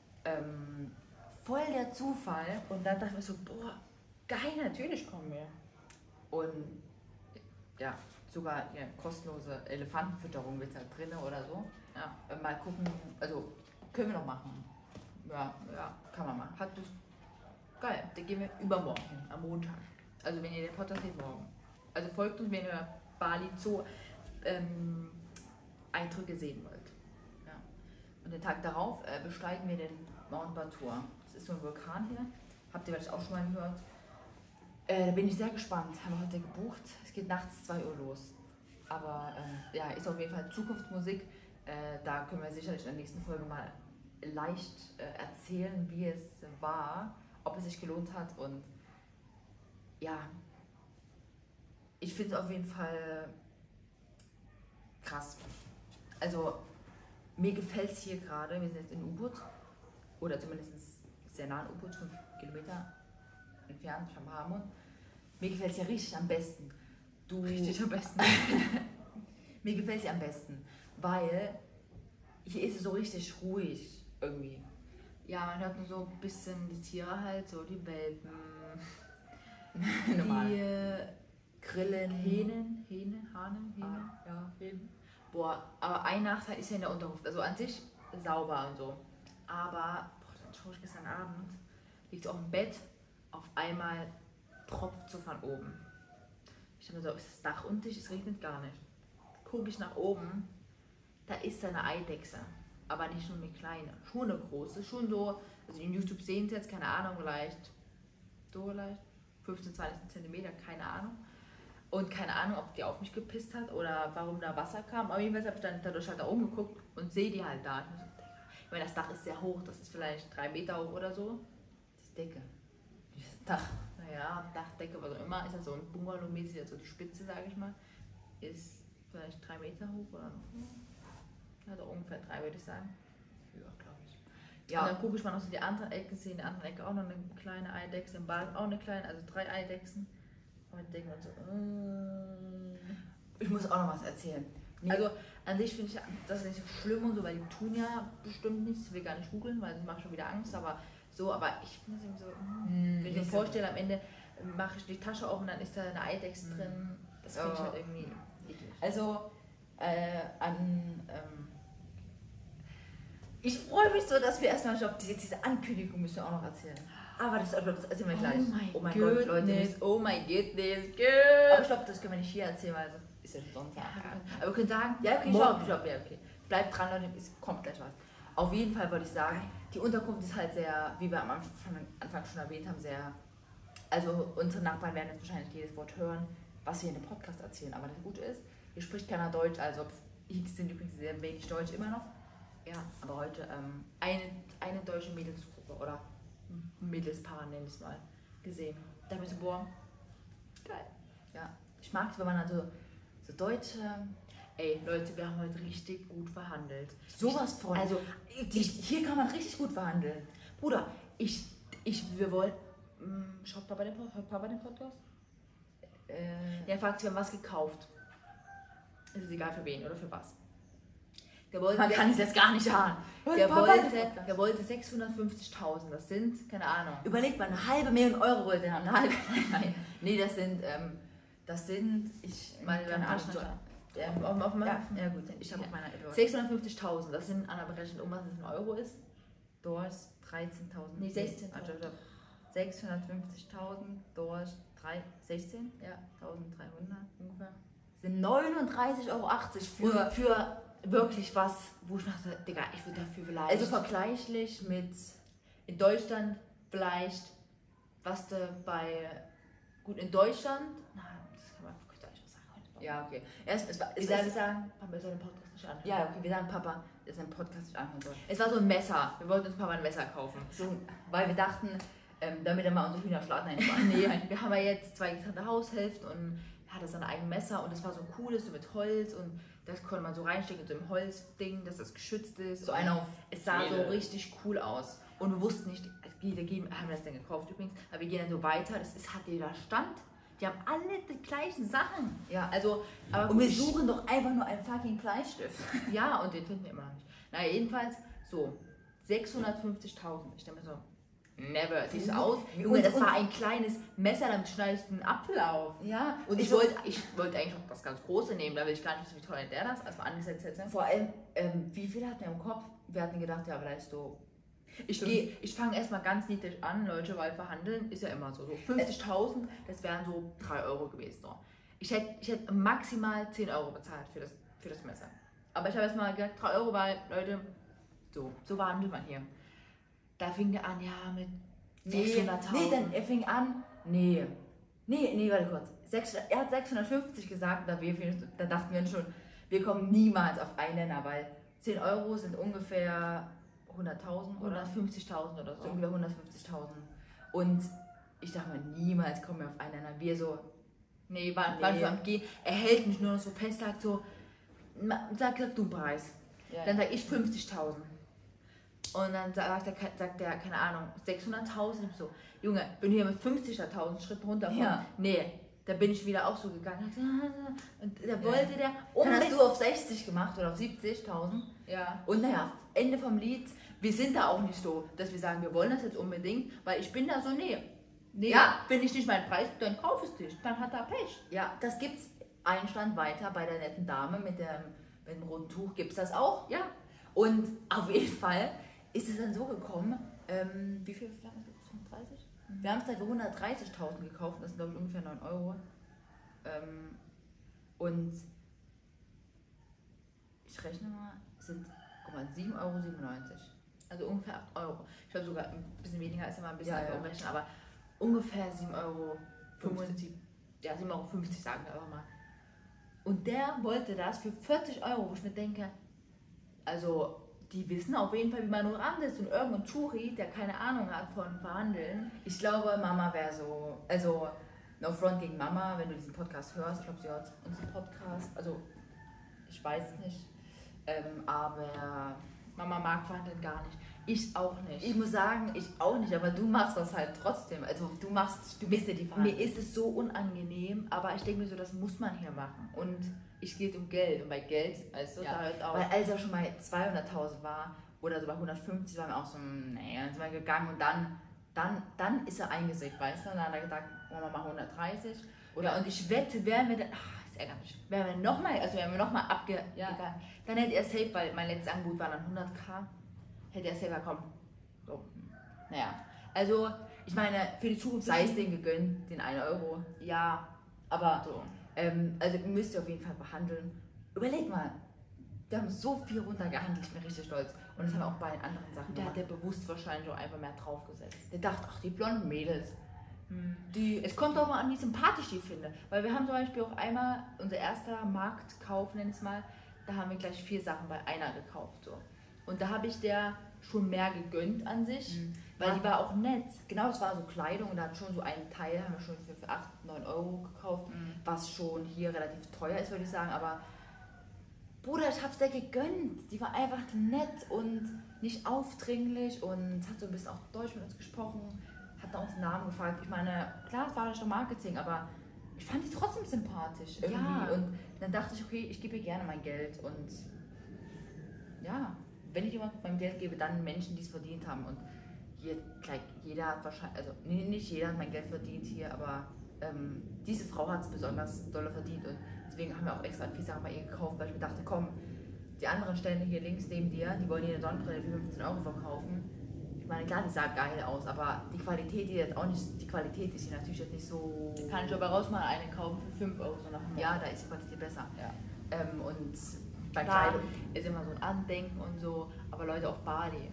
Voll der Zufall. Und dann dachte ich mir so, boah, geil, natürlich kommen wir. Und ja, sogar kostenlose Elefantenfütterung wird da drin oder so. Ja, mal gucken, also können wir noch machen. Ja, kann man machen. Geil, da gehen wir übermorgen hin, am Montag. Also wenn ihr den Podcast seht, morgen. Also folgt uns, wenn ihr Bali Zoo Eindrücke sehen wollt. Ja. Und den Tag darauf besteigen wir den Mount Batur. Das ist so ein Vulkan hier. Habt ihr vielleicht auch schon mal gehört? Da bin ich sehr gespannt. Haben wir heute gebucht. Es geht nachts 2 Uhr los. Aber ist auf jeden Fall Zukunftsmusik. Da können wir sicherlich in der nächsten Folge mal leicht erzählen, wie es war, ob es sich gelohnt hat. Und ja, ich finde es auf jeden Fall krass. Also mir gefällt es hier gerade. Wir sind jetzt in Ubud. Oder zumindest sehr nah an Ubud, 5 Kilometer entfernt, Chamhamun. Mir gefällt es ja richtig am besten. Richtig am besten. Mir gefällt es ja am besten, weil hier ist es so richtig ruhig irgendwie. Ja, man hört nur so ein bisschen die Tiere halt, so die Welpen, die Grillen, Hähne. Ja, Hähnen. Boah, aber ein Nachteil ist ja in der Unterkunft. Also an sich sauber und so. Aber, dann schaue ich gestern Abend, liegt auf dem Bett, auf einmal tropft so von oben. Ich dachte mir so, ist das Dach undicht? Es regnet gar nicht. Gucke ich nach oben, da ist eine Eidechse. Aber nicht nur eine kleine, schon eine große, schon so, also in YouTube sehen sie jetzt, keine Ahnung, vielleicht 15, 20 Zentimeter, keine Ahnung. Und keine Ahnung, ob die auf mich gepisst hat oder warum da Wasser kam. Aber jedenfalls habe ich dann dadurch halt da oben geguckt und sehe die halt da. Ich meine, das Dach ist sehr hoch, das ist vielleicht 3 Meter hoch oder so. Die Decke. Das Dach, naja, Dachdecke, was auch immer, ist ja so ein Bungalow-mäßig, also die Spitze, sage ich mal, ist vielleicht 3 Meter hoch oder noch mehr. Also ungefähr 3, würde ich sagen. Ja, glaube ich. Ja. Und dann gucke ich mal noch so die anderen Ecken, sehe in der anderen Ecke auch noch eine kleine Eidechse, im Bad auch eine kleine, also 3 Eidechsen. Und ich denke mir so, Ich muss auch noch was erzählen. Nee. Also an sich finde ich das nicht so schlimm und so, weil die tun ja bestimmt nichts, ich will gar nicht googeln, weil das macht schon wieder Angst, aber ich finde es irgendwie so, wenn ich mir vorstelle, am Ende mache ich die Tasche auf und dann ist da eine Eidechse drin, das finde ich halt irgendwie eklig. Also ich freue mich so, dass wir erstmal, ich glaube, diese Ankündigung müssen wir auch noch erzählen. Aber das erzählen wir gleich. Oh mein Gott, Leute. Oh mein Goodness. Aber ich glaube, das können wir nicht hier erzählen, weil das ist ja schon Sonntag. Ja, aber wir können sagen, ja, okay, okay. Bleibt dran, Leute, es kommt gleich was. Auf jeden Fall wollte ich sagen, die Unterkunft ist halt sehr, wie wir am Anfang schon erwähnt haben, sehr, also unsere Nachbarn werden jetzt wahrscheinlich jedes Wort hören, was wir in dem Podcast erzählen. Aber das Gute ist, hier spricht keiner Deutsch, also X sind übrigens sehr wenig Deutsch immer noch. Ja, aber heute eine deutsche Mädelsgruppe oder Mädelspaar, nenne ich es mal, gesehen. Da habe ich so, boah, geil. Ja, ich mag es, wenn man dann so deutsche... Ey, Leute, wir haben heute richtig gut verhandelt. Sowas von. Also, hier kann man richtig gut verhandeln. Bruder, wir wollen... Schaut Papa den Podcast? Der fragt sich, wir haben was gekauft. Es ist egal für wen oder für was. Man kann es jetzt gar nicht ahnen. Der wollte 650.000, das sind, keine Ahnung. Überlegt mal, 500.000 Euro wollte er haben. Nein. Nee, das sind, ich meine, keine Ahnung. Ja, gut, ich habe auf meiner 650.000, das sind an der Berechnung, was es in Euro ist. Durch 13.000. Nee, 16.000. 650.000 durch 16, ja, 1.300 ungefähr. Sind 39,80 Euro für wirklich was, wo ich dachte, Digga, ich würde dafür vielleicht... Also vergleichlich mit in Deutschland vielleicht, was du gut, in Deutschland, das kann man nicht was sagen. Ja, okay. Wir sagen, Papa soll den Podcast nicht anhören. Ja, okay, wir sagen, Papa ist ein Podcast nicht anhören soll. Es war so ein Messer, wir wollten uns Papa ein Messer kaufen. So, weil wir dachten, damit er mal unsere Hühner schlagen einfach. Nee, wir haben ja jetzt 2 getrennte Haushälften und er hatte sein eigenes Messer und es war so cooles, so mit Holz und das konnte man so reinstecken in so einem Holzding, dass das geschützt ist. So einer auf es sah so richtig cool aus. Und wir wussten nicht, haben wir das denn gekauft übrigens, aber wir gehen dann so weiter, hat jeder Stand. Die haben alle die gleichen Sachen. Ja, also, aber und wir suchen doch einfach nur einen fucking Bleistift. Ja, und den finden wir immer noch nicht. Na, jedenfalls so, 650.000. Ich denke mir so, never. Siehst du aus? Junge, das war ein kleines Messer, damit schneidest du einen Apfel auf. Ja. Und ich wollte eigentlich auch das ganz große nehmen, da will ich gar nicht wissen, wie teuer der das erstmal angesetzt hätte. Vor allem, wie viel hatten wir im Kopf? Wir hatten gedacht, ja, vielleicht so... Ich fange erstmal ganz niedrig an, Leute, weil verhandeln ist ja immer so. 50.000, das wären so 3 Euro gewesen. So. Ich hätte maximal 10 Euro bezahlt für das Messer. Aber ich habe erstmal gesagt, 3 Euro, weil, Leute, so verhandelt man hier. Da fing der an, ja, mit 600.000. Er fing an, warte kurz. Er hat 650 gesagt, da dachten wir schon, wir kommen niemals auf einen Nenner, weil 10 Euro sind ungefähr 100.000 oder 150.000 oder so. Ungefähr 150.000. Und ich dachte mir, niemals kommen wir auf einen Nenner. Wir so, waren so am Gehen. Er hält mich nur noch so fest, sagt so, sag du einen Preis. Ja. Dann sag ich 50.000. Und dann sagt er, keine Ahnung, 600.000. So, Junge, bin hier mit 50.000 Schritten runter. Ja. Nee, da bin ich wieder auch so gegangen. Und da wollte der Dann hast du auf 60 gemacht oder auf 70.000. Ja. Und naja, Ende vom Lied, wir sind da auch nicht so, dass wir sagen, wir wollen das jetzt unbedingt, weil ich bin da so, bin ich nicht mein Preis, dann kauf es dich, dann hat er Pech. Ja, das gibt's einen Stand weiter bei der netten Dame mit dem roten Tuch, gibt's das auch. Ja. Und auf jeden Fall ist es dann so gekommen, wie viel haben wir es gekauft? 30? Wir haben es halt für 130.000 gekauft, das sind glaube ich ungefähr 9 Euro. Und ich rechne mal, sind, guck mal, 7,97 Euro. Also ungefähr 8 Euro. Ich glaube sogar ein bisschen weniger, ist ja mal ein bisschen einfach umrechnen, aber ungefähr 7,50 Euro. Ja, 7,50 Euro sagen wir einfach mal. Und der wollte das für 40 Euro, wo ich mir denke, also die wissen auf jeden Fall, wie man nur ist und irgendein Touri, der keine Ahnung hat von Verhandeln. Ich glaube, Mama wäre so, also no front gegen Mama, wenn du diesen Podcast hörst. Ich glaube, sie hört unseren Podcast, also ich weiß es nicht, aber Mama mag Verhandeln gar nicht. Ich auch nicht. Ich muss sagen, ich auch nicht, aber du machst das halt trotzdem. Also du bist ja die Verhandlung. Mir ist es so unangenehm, aber ich denke mir so, das muss man hier machen. Und es geht um Geld. Und bei Geld, weißt du, da halt auch. Weil als er schon mal 200.000 war oder so bei 150 waren wir auch so, nee, dann sind wir gegangen und dann ist er eingesägt, weißt du? Und dann hat er gesagt, wollen wir mal 130. Oder und ich wette, wären wir dann, das ärgert mich, wären wir nochmal abgegangen, dann hätte er safe, weil mein letztes Angebot war dann 100.000. Hätte er selber kommen. So. Naja. Also, ich meine, für die Zukunft sei es denen gegönnt, den 1 Euro. Ja, aber so. Also müsst ihr auf jeden Fall behandeln. Überleg mal, wir haben so viel runtergehandelt, ich bin richtig stolz. Und das haben wir auch bei den anderen Sachen. Da hat der bewusst wahrscheinlich auch einfach mehr draufgesetzt. Der dachte, ach, die blonden Mädels. Es kommt auch mal an, wie sympathisch ich die finde. Weil wir haben zum Beispiel auch einmal, unser erster Marktkauf, nenn ich es mal, da haben wir gleich 4 Sachen bei einer gekauft. So. Und da habe ich der schon mehr gegönnt an sich, weil die war auch nett. Genau, das war so Kleidung und da hat schon so einen Teil, haben wir schon für 8, 9 Euro gekauft, was schon hier relativ teuer ist, würde ich sagen. Aber Bruder, ich hab's der gegönnt. Die war einfach nett und nicht aufdringlich und hat so ein bisschen auch Deutsch mit uns gesprochen, hat nach uns Namen gefragt. Ich meine, klar, es war doch Marketing, aber ich fand die trotzdem sympathisch irgendwie. Ja. Und dann dachte ich, okay, ich gebe ihr gerne mein Geld und ja. Wenn ich jemand mein Geld gebe, dann Menschen, die es verdient haben. Und hier, jeder hat wahrscheinlich, also nicht jeder hat mein Geld verdient hier, aber diese Frau hat es besonders doll verdient. Und deswegen haben wir auch extra viele Sachen bei ihr gekauft, weil ich mir dachte, komm, die anderen Stände hier links neben dir, die wollen hier eine Sonnenbrille für 15 Euro verkaufen. Ich meine, klar, die sah geil aus, aber die Qualität, die Qualität ist hier natürlich jetzt nicht so... Kann ich aber raus mal eine kaufen für 5 Euro, so nach dem Motto. Ja, da ist die Qualität besser. Ja. Und bei Kleidung ist immer so ein Andenken und so, aber Leute auf Bali,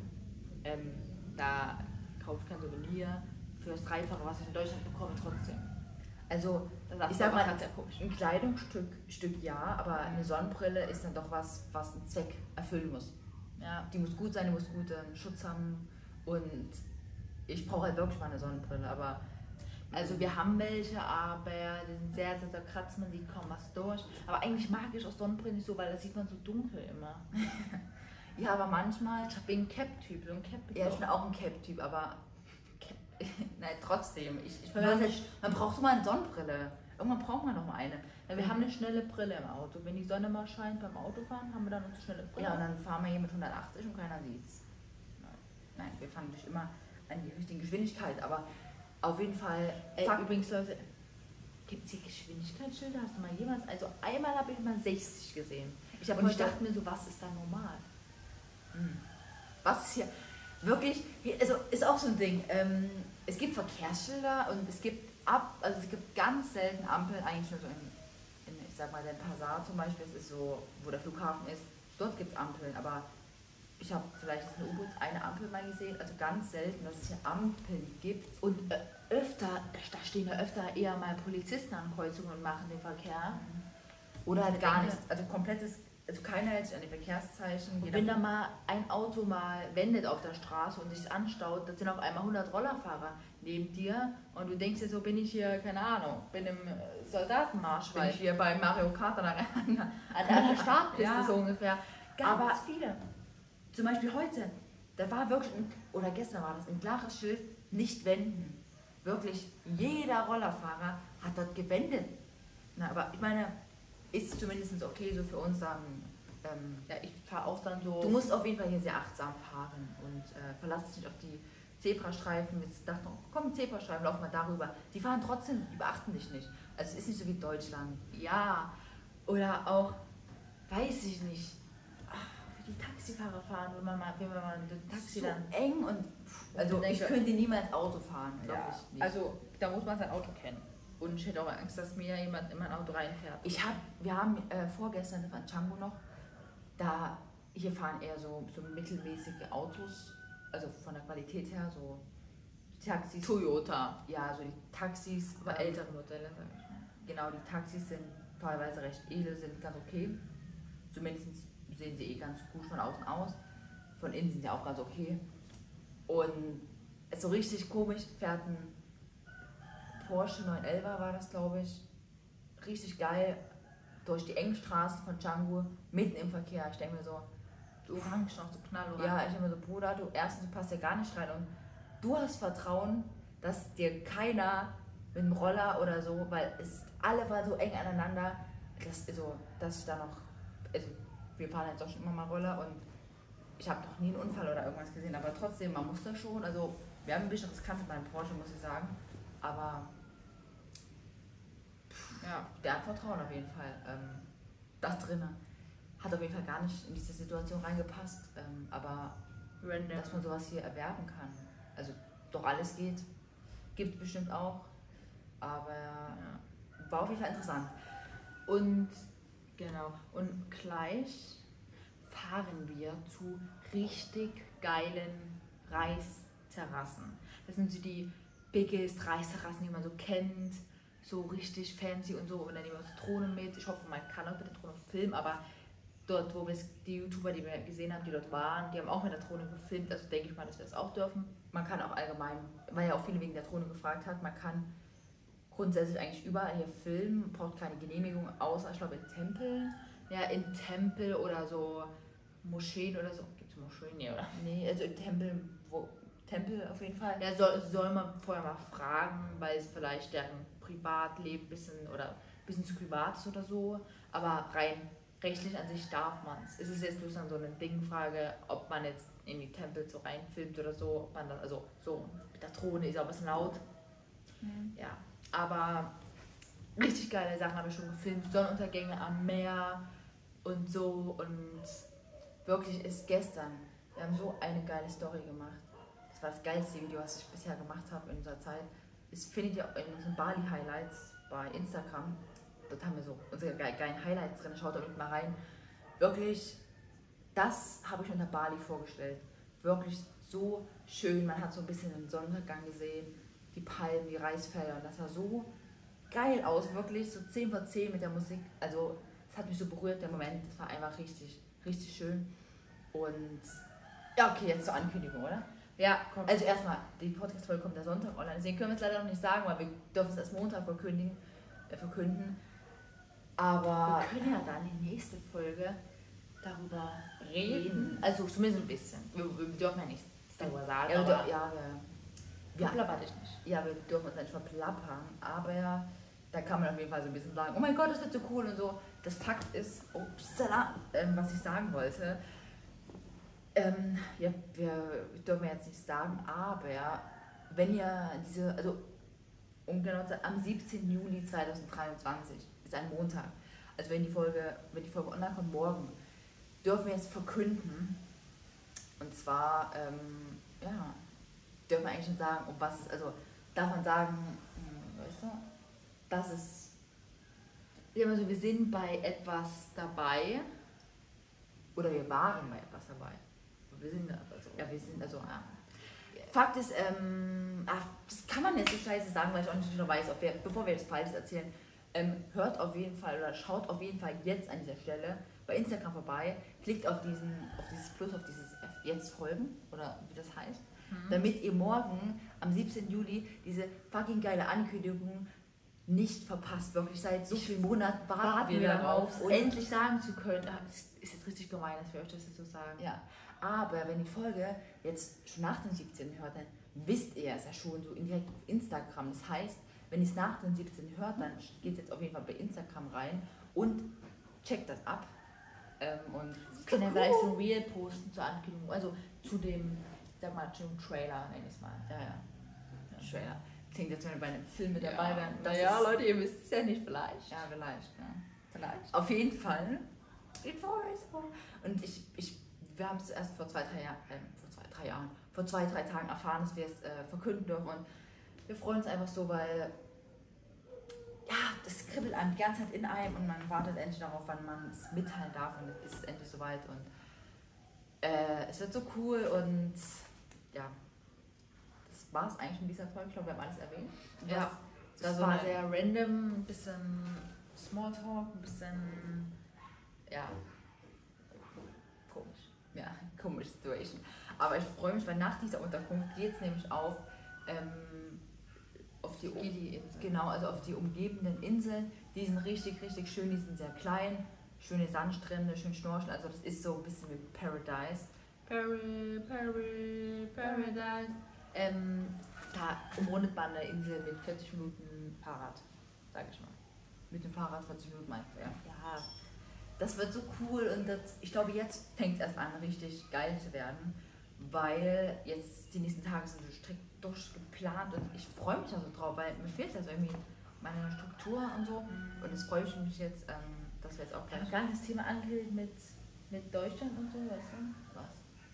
da kauft kein Souvenir für das Dreifache, was ich in Deutschland bekomme, trotzdem. Also, ich sag mal, ein Kleidungsstück ja, aber eine Sonnenbrille ist dann doch was einen Zweck erfüllen muss. Ja. Die muss gut sein, die muss guten Schutz haben und ich brauche halt wirklich mal eine Sonnenbrille, aber also wir haben welche, aber die sind sehr, sehr, sehr kratzen, die kommen was durch. Aber eigentlich mag ich auch Sonnenbrillen nicht so, weil das sieht man so dunkel immer. Ja, aber manchmal... Ich bin ein Cap-Typ, so ein Cap. Ja, ich bin auch ein Cap-Typ, aber... Nein, trotzdem. Man braucht doch mal eine Sonnenbrille. Irgendwann braucht man doch mal eine. Ja, wir haben eine schnelle Brille im Auto. Wenn die Sonne mal scheint beim Autofahren, haben wir dann unsere schnelle Brille. Ja, und dann fahren wir hier mit 180 und keiner sieht's. Nein, wir fahren nicht immer an die richtige Geschwindigkeit, aber... Auf jeden Fall. Übrigens, Leute, gibt es hier Geschwindigkeitsschilder? Hast du mal jemals? Also einmal habe ich mal 60 gesehen. Ich dachte mir so, was ist da normal? Was ist hier wirklich? Also ist auch so ein Ding. Es gibt Verkehrsschilder und es gibt ganz selten Ampeln, eigentlich nur so ich sag mal, der Passat zum Beispiel, das ist so, wo der Flughafen ist. Dort gibt es Ampeln, aber ich habe vielleicht eine Ampel mal gesehen, also ganz selten, dass es hier Ampeln gibt. Und da stehen ja öfter eher mal Polizisten an Kreuzungen und machen den Verkehr. Oder halt gar nichts. Also keiner hält sich an die Verkehrszeichen. Und wenn da mal ein Auto mal wendet auf der Straße und sich anstaut, das sind auf einmal 100 Rollerfahrer neben dir und du denkst dir so, bin ich hier, keine Ahnung, bin im Soldatenmarsch, bin ich hier bei Mario Kart an der Startpiste so ungefähr. Ganz viele. Zum Beispiel heute, da war wirklich, oder gestern war das, ein klares Schild, nicht wenden. Wirklich, jeder Rollerfahrer hat dort gewendet. Na, aber ich meine, ist zumindest okay so für uns dann. Ja, ich fahre auch dann so. Du musst auf jeden Fall hier sehr achtsam fahren und verlass dich nicht auf die Zebrastreifen. Jetzt dachte ich, komm, Zebrastreifen, lauf mal darüber. Die fahren trotzdem, die beachten dich nicht. Also es ist nicht so wie Deutschland. Ja, oder auch, weiß ich nicht. die Taxifahrer fahren, wenn man mal mit dem Taxi so dann... eng und also ich könnte niemals Auto fahren, glaube Ja, ich nicht. also da muss man sein Auto kennen. Und ich hätte auch Angst, dass mir jemand in mein Auto reinfährt. Wir haben vorgestern von Django noch, hier fahren eher so mittelmäßige Autos, also von der Qualität her, so Taxis. Toyota. Ja, so die Taxis. Aber ältere Modelle, sag ich mal. Genau, die Taxis sind teilweise recht edel, sind ganz okay. Zumindest sehen sie ganz gut von außen aus. Von innen sind sie auch ganz okay. Und so richtig komisch fährt ein Porsche 911 war das, glaube ich. Richtig geil durch die engen Straßen von Django, mitten im Verkehr. Ich denke mir so, Orange noch so knallorange. ja, ich denke mir so, Bruder, du passt ja gar nicht rein und du hast Vertrauen, dass dir keiner mit dem Roller oder so, weil alle waren so eng aneinander, dass ich da noch, also wir fahren jetzt auch schon immer mal Roller und ich habe noch nie einen Unfall oder irgendwas gesehen, aber trotzdem, man muss da schon, also wir haben ein bisschen riskant mit meinem Porsche, muss ich sagen, aber ja, der hat Vertrauen auf jeden Fall. Das drinnen hat auf jeden Fall gar nicht in diese Situation reingepasst, aber Random. dass man sowas hier erwerben kann. Also doch alles geht, gibt es bestimmt auch, aber war auf jeden Fall interessant. Und Genau. Und gleich fahren wir zu richtig geilen Reisterrassen. Das sind so die biggest Reisterrassen, die man so kennt. So richtig fancy und so. Und dann nehmen wir Zitronen mit. Ich hoffe, man kann auch mit der Drohne filmen, aber dort, wo wir die YouTuber, die wir gesehen haben, die dort waren, die haben auch mit der Drohne gefilmt. Also denke ich mal, dass wir das auch dürfen. Man kann auch allgemein, weil ja auch viele wegen der Drohne gefragt hat, man kann grundsätzlich eigentlich überall hier filmen, braucht keine Genehmigung, außer ich glaube in Tempeln. Ja, in Tempel oder so Moscheen oder so. Gibt es Moscheen? Nee, oder? Nee, also in Tempel auf jeden Fall. Ja, soll man vorher mal fragen, weil es vielleicht deren Privatleben ein bisschen zu privat ist oder so. Aber rein rechtlich an sich darf man es. Es ist jetzt bloß dann so eine Dingfrage, ob man jetzt in die Tempel so reinfilmt oder so, ob man dann, also so mit der Drohne ist auch ein bisschen laut. Ja, aber richtig geile Sachen habe ich schon gefilmt. Sonnenuntergänge am Meer und so und Wirklich ist gestern, wir haben so eine geile Story gemacht. Das war das geilste Video, was ich bisher gemacht habe in unserer Zeit. Das findet ihr in unseren Bali-Highlights bei Instagram. Dort haben wir so unsere geilen Highlights drin, schaut da unten mal rein. Wirklich, das habe ich unter Bali vorgestellt. Wirklich so schön, man hat so ein bisschen den Sonnenuntergang gesehen, die Palmen, die Reisfelder und das sah so geil aus, wirklich so 10 von 10 mit der Musik. Also es hat mich so berührt, der Moment, das war einfach richtig, richtig schön. Und ja, okay, jetzt zur Ankündigung, oder? ja, komm. Also erstmal, die Podcast-Folge kommt der Sonntag online, deswegen können wir es leider noch nicht sagen, weil wir dürfen es erst Montag verkünden. Aber Wir können ja dann die nächste Folge darüber reden. also zumindest ein bisschen. Wir dürfen ja nichts darüber sagen. Ja, aber wir plappert dich nicht. ja, wir dürfen uns nicht verplappern, aber da kann man auf jeden Fall so ein bisschen sagen, oh mein Gott, das wird so cool und so. Das Fakt ist, upsala, was ich sagen wollte, ja, wir dürfen jetzt nicht sagen, aber wenn ihr also um genau zu sein, am 17. Juli 2023 ist ein Montag, also wenn die Folge online kommt morgen, dürfen wir jetzt verkünden, und zwar, ja, dürfen wir eigentlich schon sagen, um was es, also darf man sagen, weißt du, das ist, Also wir sind bei etwas dabei. oder wir waren bei etwas dabei. Wir sind Ja. Fakt ist, das kann man jetzt so scheiße sagen, weil ich auch nicht genau weiß, bevor wir jetzt Falsches erzählen, hört auf jeden Fall oder schaut auf jeden Fall jetzt an dieser Stelle bei Instagram vorbei, klickt auf dieses Plus, auf dieses jetzt folgen oder wie das heißt, damit ihr morgen am 17. Juli diese fucking geile Ankündigung nicht verpasst. Wirklich seit so vielen Monaten warten wir darauf, und endlich sagen zu können. Das ist jetzt richtig gemein, dass wir euch das jetzt so sagen. Ja, aber wenn die Folge jetzt schon nach dem 17. hört, dann wisst ihr es ja schon so indirekt auf Instagram. Das heißt, wenn ihr es nach dem 17. hört, dann geht es jetzt auf jeden Fall bei Instagram rein und checkt das ab. Und Wir können ja gleich so ein Reel posten zur Ankündigung, also zu dem, sag mal, zum Trailer, nenn ich es mal. Ja. Trailer. Klingt, als wenn wir bei einem Film mit dabei wären. Naja, Leute, ihr wisst es ja nicht, vielleicht. Ja, vielleicht. Ja. Vielleicht. Auf jeden Fall. Und wir haben es erst vor 2, 3 Tagen erfahren, dass wir es verkünden dürfen. Und wir freuen uns einfach so, weil ja, das kribbelt einem die ganze Zeit in einem und man wartet endlich darauf, wann man es mitteilen darf und es ist endlich soweit und es wird so cool und ja, das war es eigentlich in dieser Folge. Ich glaube, wir haben alles erwähnt. Ja, das war sehr random, ein bisschen Smalltalk, ein bisschen, ja, komisch. Ja, komische Situation. Aber ich freue mich, weil nach dieser Unterkunft geht es nämlich auf die genau, also auf die umgebenden Inseln. Die sind richtig, richtig schön, die sind sehr klein, schöne Sandstrände, schön Schnorcheln, also das ist so ein bisschen wie Paradise. Paradise. Da umrundet man eine Insel mit 40 Minuten Fahrrad, sage ich mal. Mit dem Fahrrad 40 Minuten meinst du, ja. Ja, das wird so cool und ich glaube, jetzt fängt es erst an, richtig geil zu werden, weil jetzt die nächsten Tage sind so strikt durchgeplant und ich freue mich da so drauf, weil mir fehlt also irgendwie meine Struktur und so und jetzt freue ich mich jetzt, dass wir jetzt auch gleich... Ich habe gar nicht das Thema angeredet mit Deutschland und so, weißt du? Was?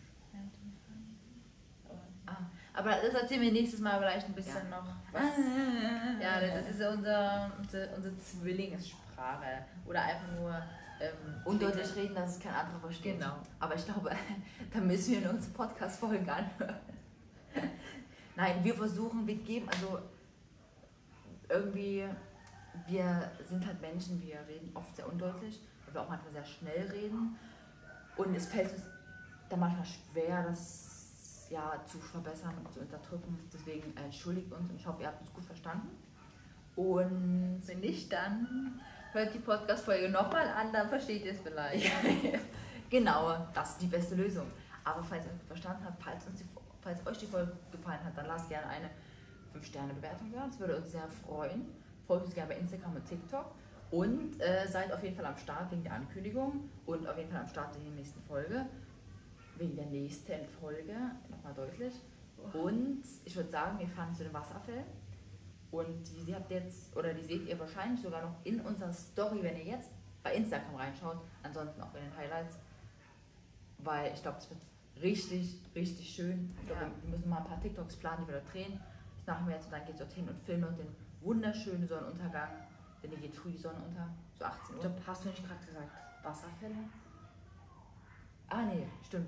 Ah, aber das erzählen wir nächstes Mal vielleicht ein bisschen noch. Was? Ja, das ist unsere Zwillingssprache. Oder einfach nur undeutlich reden, dass es kein anderer versteht. Genau. Aber ich glaube, da müssen wir in unsere Podcast-Folgen anhören. Nein, wir versuchen, wir geben, also irgendwie, wir sind halt Menschen, wir reden oft sehr undeutlich, weil wir auch manchmal sehr schnell reden. Und es fällt uns dann manchmal schwer, das ja zu verbessern und zu unterdrücken. Deswegen entschuldigt uns und ich hoffe, ihr habt uns gut verstanden. Und wenn nicht, dann hört die Podcast-Folge nochmal an, dann versteht ihr es vielleicht. Genau, das ist die beste Lösung. Aber falls ihr es verstanden habt, falls euch die Folge gefallen hat, dann lasst gerne eine 5-Sterne-Bewertung da. Das würde uns sehr freuen. Folgt uns gerne bei Instagram und TikTok. Und seid auf jeden Fall am Start wegen der Ankündigung und auf jeden Fall am Start der nächsten Folge. Wegen der nächsten Folge, nochmal deutlich. Und ich würde sagen, wir fahren zu den Wasserfällen. Und die habt jetzt, oder die seht ihr wahrscheinlich sogar noch in unserer Story, wenn ihr jetzt bei Instagram reinschaut. Ansonsten auch in den Highlights. Weil ich glaube, es wird richtig, richtig schön. Ich glaube, wir müssen mal ein paar TikToks planen, die wir da drehen. Das machen wir jetzt und dann geht es dorthin und filmen und den wunderschönen Sonnenuntergang. Denn hier geht früh die Sonne unter, so 18 Uhr. Ich glaube, hast du nicht gerade gesagt, Wasserfälle? Ah, nee, stimmt.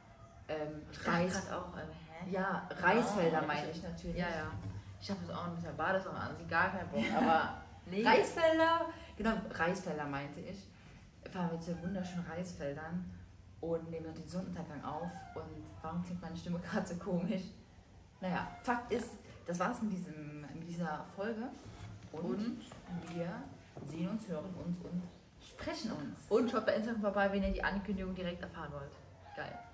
Ja, Reisfelder meine ich natürlich. Ja, ja. Ich habe das auch nicht gesagt, war das auch an sich gar kein Bock, aber nee. Reisfelder, genau, Reisfelder meinte ich. Fahren wir zu den wunderschönen Reisfeldern und nehmen den Sonnenuntergang auf. Und warum klingt meine Stimme gerade so komisch? Naja, Fakt ist, das war's mit dieser Folge. Und wir sehen uns, hören uns und sprechen uns. Und schaut bei Instagram vorbei, wenn ihr die Ankündigung direkt erfahren wollt. Geil.